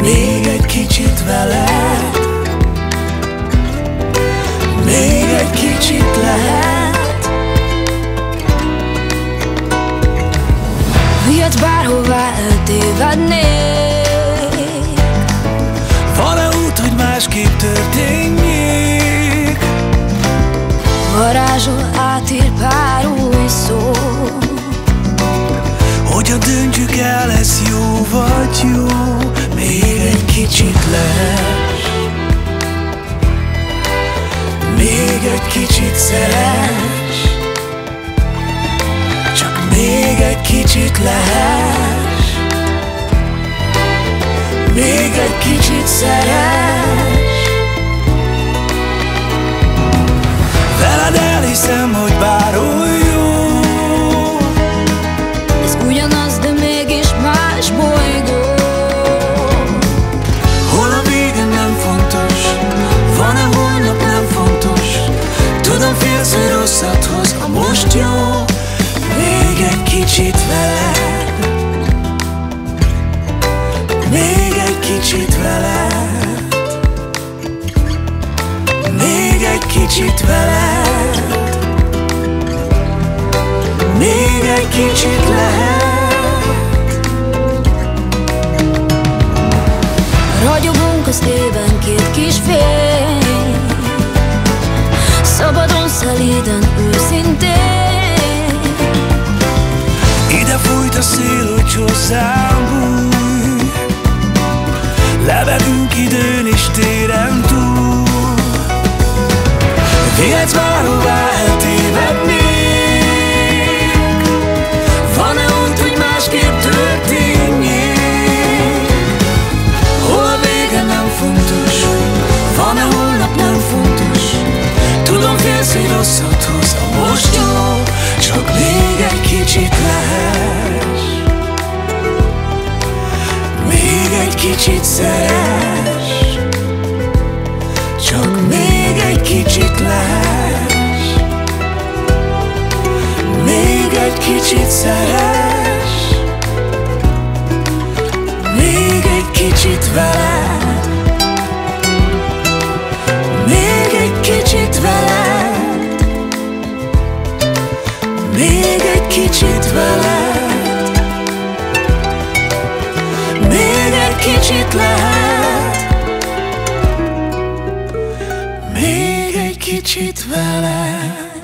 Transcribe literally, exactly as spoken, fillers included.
még egy kicsit veled, még egy kicsit lehet. Vihetsz bárhová, eltévednék. Van-e út, hogy másképp történjék? Varázsol-átír pár új szó. Hogyan döntjük el, ez jó vagy jó? Még egy kicsit lehess, még egy kicsit szeress, csak még egy kicsit lehess, még egy kicsit szeress. Veled elhiszem, hogy bárhol jó. Ez ugyanaz, de mégis más bolygó. Hol a vége nem fontos, van-e holnap nem fontos. Tudom, félsz, hogy rosszat hoz, a most jó. Még egy kicsit veled, még egy kicsit veled, még egy kicsit veled, még egy kicsit lehet. Ragyogunk az ében két kis fény, szabadon, szelíden, őszintén. Ide fújt a szél, hogy hozzám bújj, lebegünk időn és téren túl. Vihetsz bárhová, eltévednék. Van-e út, hogy másképp történjék? Hol a vége nem fontos, van-e holnap nem fontos. Tudom, félsz, hogy rosszat hoz, a most jó. Csak még egy kicsit lehess, még egy kicsit szeress, csak még egy kicsit lehess, még egy kicsit szeress, még egy kicsit veled, még egy kicsit veled, még egy kicsit veled, még egy kicsit lehet, még egy kicsit veled.